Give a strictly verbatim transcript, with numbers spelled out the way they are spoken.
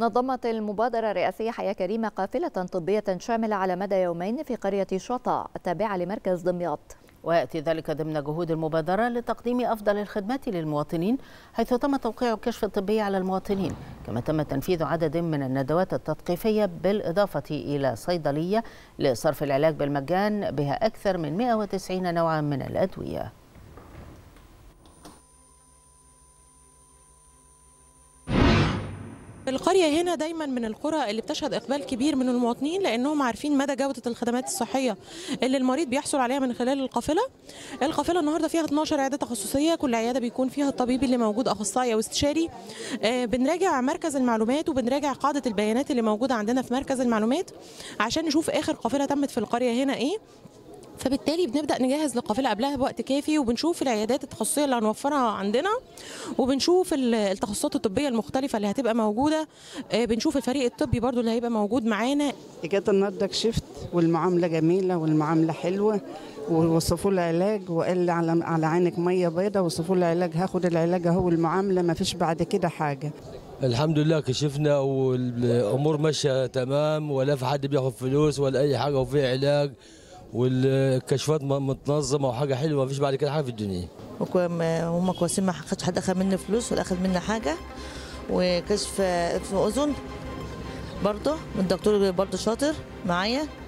نظمت المبادرة الرئاسية حياة كريمة قافلة طبية شاملة على مدى يومين في قرية شطا التابعة لمركز دمياط. ويأتي ذلك ضمن جهود المبادرة لتقديم أفضل الخدمات للمواطنين، حيث تم توقيع الكشف الطبي على المواطنين، كما تم تنفيذ عدد من الندوات التثقيفية بالإضافة إلى صيدلية لصرف العلاج بالمجان بها أكثر من مئة وتسعين نوعا من الأدوية. القرية هنا دايما من القرى اللي بتشهد إقبال كبير من المواطنين، لأنهم عارفين مدى جودة الخدمات الصحية اللي المريض بيحصل عليها من خلال القافلة. القافلة النهاردة فيها اتناشر عيادة تخصصية، كل عيادة بيكون فيها الطبيب اللي موجود أخصائي أو استشاري. آه بنراجع مركز المعلومات وبنراجع قاعدة البيانات اللي موجودة عندنا في مركز المعلومات عشان نشوف آخر قافلة تمت في القرية هنا إيه، فبالتالي بنبدأ نجهز للقافلة قبلها بوقت كافي، وبنشوف العيادات التخصصية اللي هنوفرها عندنا، وبنشوف التخصصات الطبية المختلفة اللي هتبقى موجودة، بنشوف الفريق الطبي برضو اللي هيبقى موجود معانا. جت النهارده كشفت والمعاملة جميلة والمعاملة حلوة، ووصفوا لي علاج وقال لي على على عينك مية بيضة، وصفوا لي علاج هاخد العلاج اهو، المعاملة ما فيش بعد كده حاجة. الحمد لله كشفنا والأمور ماشية تمام، ولا في حد بياخد فلوس ولا أي حاجة، وفي علاج والكشفات متنظمه وحاجه حلوه، مفيش بعد كده حاجه في الدنيا. هم كويسين، ما خدش حد اخذ مني فلوس ولا اخذ مني حاجه. وكشف في اذن برضه، والدكتور برضه شاطر معايا.